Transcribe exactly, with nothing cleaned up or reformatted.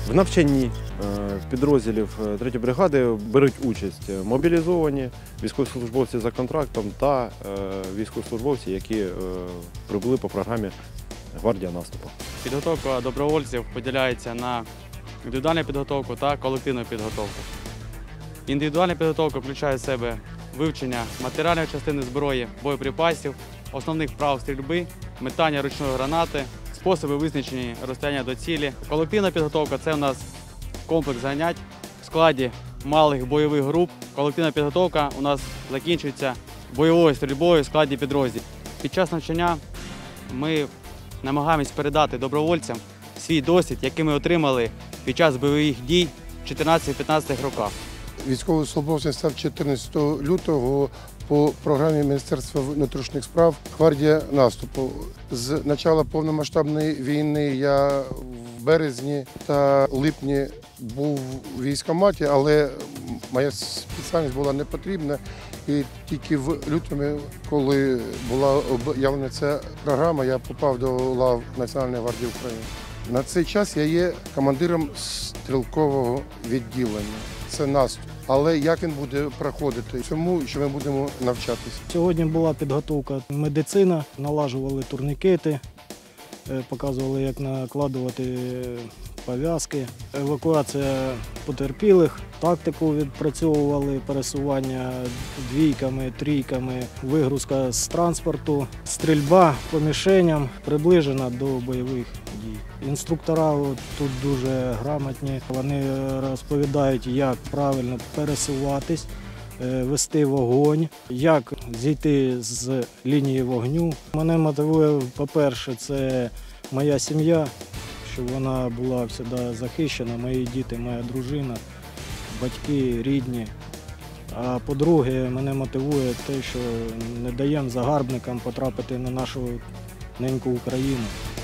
В навчанні підрозділів третьої бригади беруть участь мобілізовані військовослужбовці за контрактом та військовослужбовці, які прибули по програмі «Гвардія наступу». Підготовка добровольців поділяється на індивідуальну підготовку та колективну підготовку. Індивідуальна підготовка включає в себе вивчення матеріальної частини зброї, боєприпасів, основних прав стрільби, метання ручної гранати, способи визначення розстояння до цілі. Колективна підготовка – це у нас комплекс занять в складі малих бойових груп. Колективна підготовка у нас закінчується бойовою стрільбою в складі підрозділів. Під час навчання ми намагаємось передати добровольцям свій досвід, який ми отримали під час бойових дій в чотирнадцятих-п'ятнадцятих роках. Військовослужбовцем став чотирнадцятого лютого по програмі Міністерства внутрішніх справ «Гвардія наступу». З початку повномасштабної війни я в березні та липні був у військкоматі, але моя спеціальність була не потрібна. І тільки в лютому, коли була об'явлена ця програма, я попав до лав Національної гвардії України. На цей час я є командиром стрілкового відділення. Це наступ. Але як він буде проходити? Цьому, що ми будемо навчатися. Сьогодні була підготовка медицина, налажували турнікети, показували, як накладувати пов'язки, евакуація потерпілих, тактику відпрацьовували, пересування двійками, трійками, вигрузка з транспорту, стрільба по мішеням приближена до бойових дій. Інструктора тут дуже грамотні, вони розповідають, як правильно пересуватись, вести вогонь, як зійти з лінії вогню. Мене мотивує, по-перше, це моя сім'я, щоб вона була завжди захищена, мої діти, моя дружина, батьки, рідні. А по-друге, мене мотивує те, що не даємо загарбникам потрапити на нашу неньку Україну.